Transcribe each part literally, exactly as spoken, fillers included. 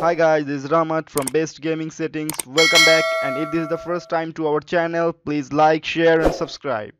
Hi guys, this is Ramat from Best Gaming Settings. Welcome back, and if this is the first time to our channel, please like, share and subscribe.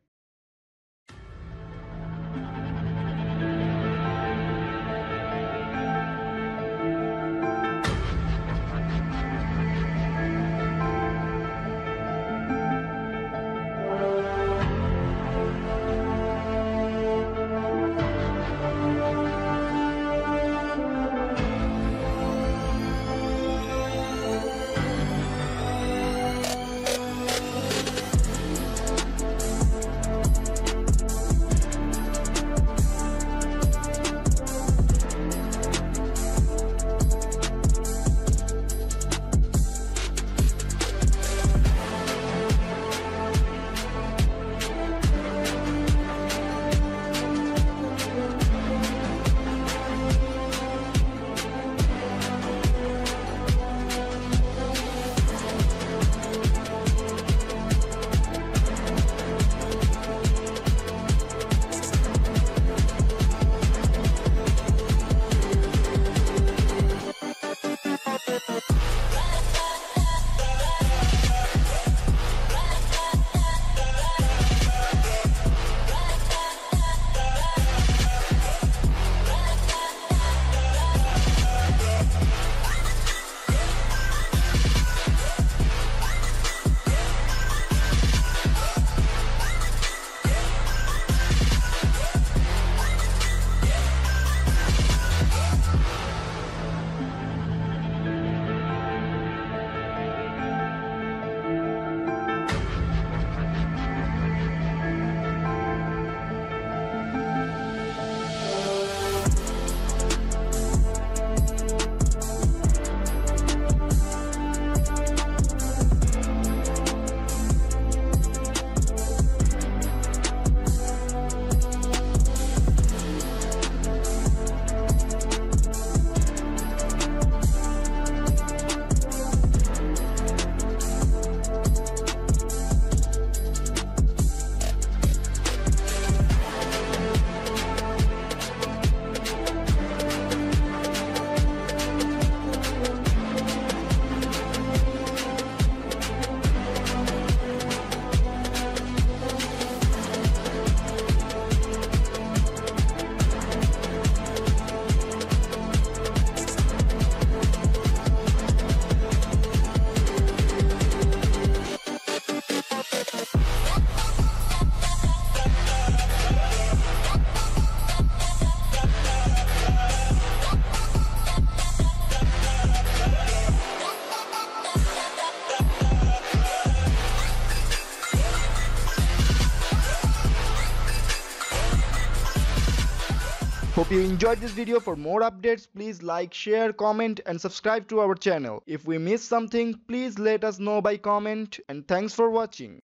Hope you enjoyed this video. For more updates, please like, share, comment and subscribe to our channel. If we missed something, please let us know by comment, and thanks for watching.